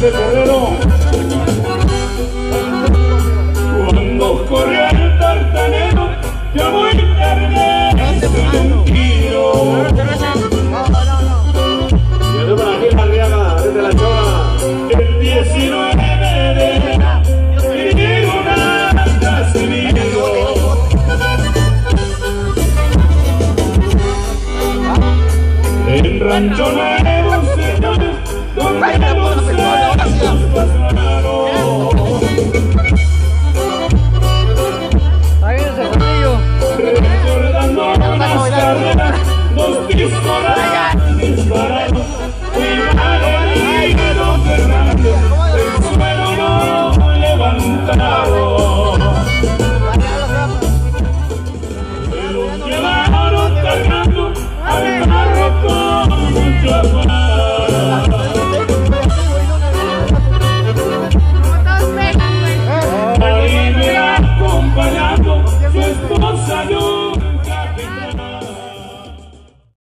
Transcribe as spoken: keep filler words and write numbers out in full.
de Terrero. Cuando corrió el tartanero, ya muy tarde se un tiro. Y eso para Gil Arriaga, desde la Chora. El diecinueve de enero, y una casimiro. En Rancho Nuevo, señores, donde los años pasaron. Recordando las carreras, los pistolas dispararon. Fui malherido Fernández, el suelo no levantaron. Se los llevaron cargando al carro con mucho afán. Ahí me acompañando su esposa yo.